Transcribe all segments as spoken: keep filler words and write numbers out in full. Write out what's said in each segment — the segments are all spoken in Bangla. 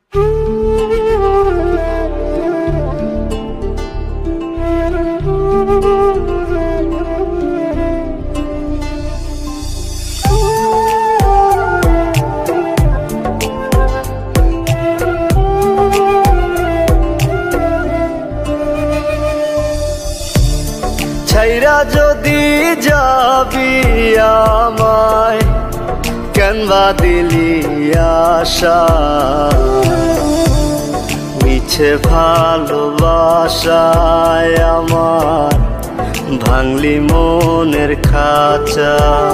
ছাইরা যদি যাবি আমায় কেনবা দিলি আশা মিছে ভালোবাসায় আমার ভাঙলি মনের খাঁচা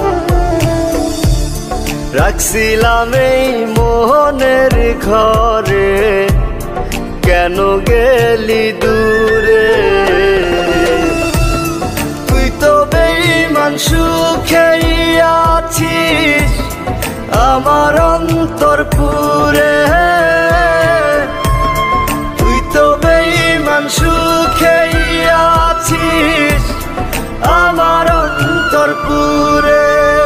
রাখছিলাম এই মোহনের ঘরে কেন গেলি দূরে তুই তো বেঈমান সুখেই আছিস আমার অন্তর পুরে তুই তো বেঈমান সুখেই আছিস আমার অন্তর পুরে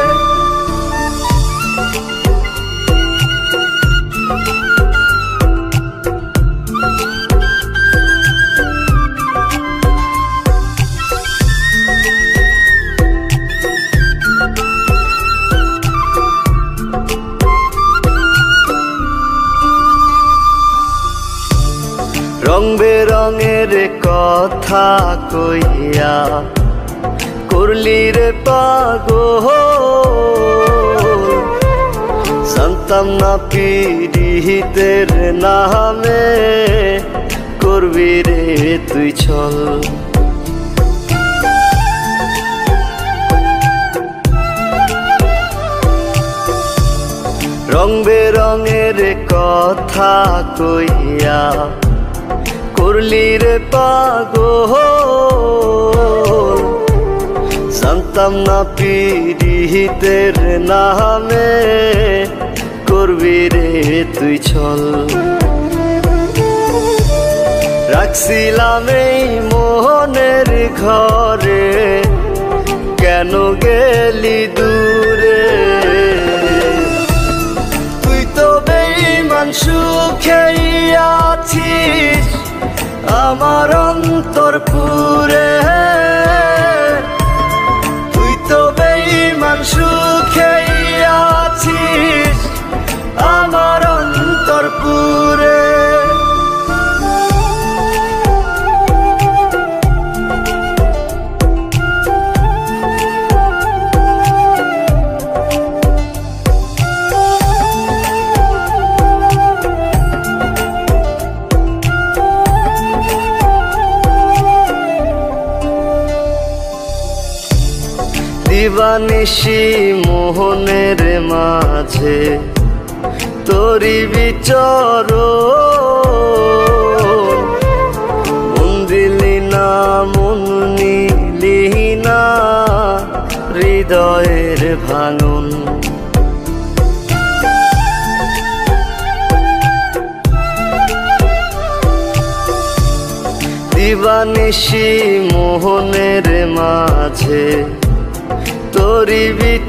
রং বেরঙের কথা কইয়া করলি রে পাগল জানতাম না পীড়িতের নামে করবি রে তুই ছল রং বেরঙের কথা কইয়া করলি রে পাগল জানতাম না পীড়িতের নামে করবি রে তুই ছল রাখছিলাম এই মোহনের ঘরে কেন গেলি দূরে তুই তো বেঈমান সুখেই আছিস আমার অন্তর পুরে তুই তো বেঈমান সুখেই আছিস আমার অন্তর পুরে দিবানিশি মোহনের মাঝে তোরি বিচরণ মন দিলি না মন নিলি না হৃদয়ের ভাঙন দিবানিশি মোহনের মাঝে তোরি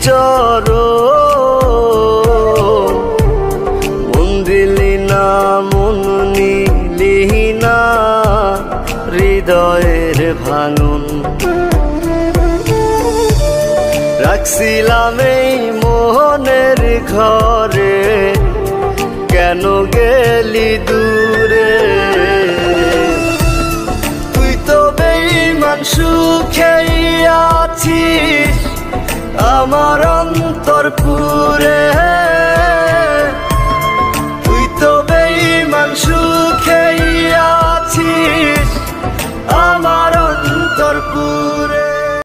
বিচরণ মন দিলি না মন নিলি না হৃদয়ের ভাঙন রাখছিলাম এই মোহনের ঘরে কেন গেলি দূরে তুই তো বেঈমান সুখেই আছিস আমার অন্তর পুরে